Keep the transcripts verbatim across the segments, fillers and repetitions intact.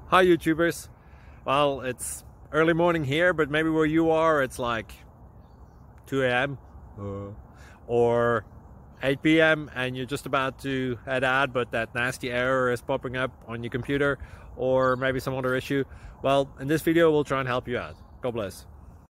Hi YouTubers. Well, it's early morning here, but maybe where you are it's like two A M uh, or eight P M and you're just about to head out, but that nasty error is popping up on your computer, or maybe some other issue. Well, in this video we'll try and help you out. God bless.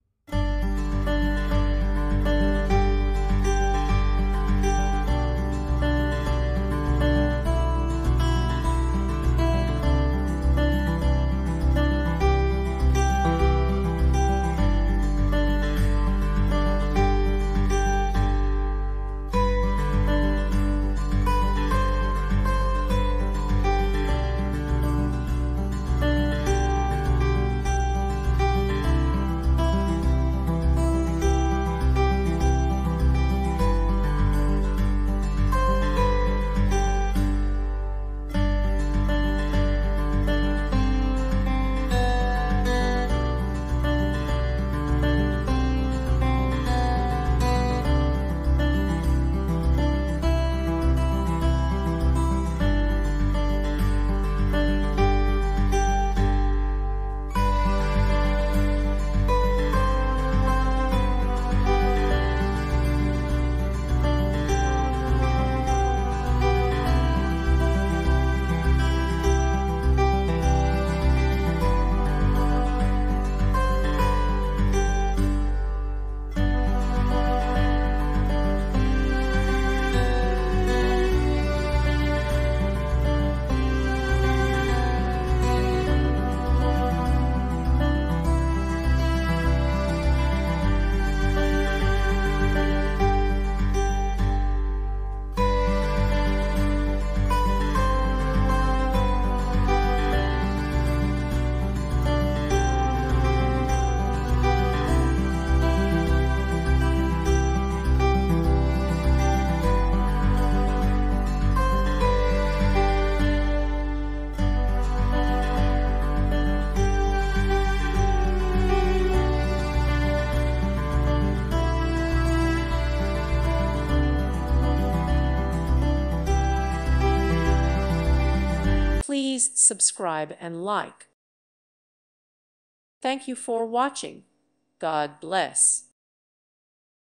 Please subscribe and like. Thank you for watching. God bless.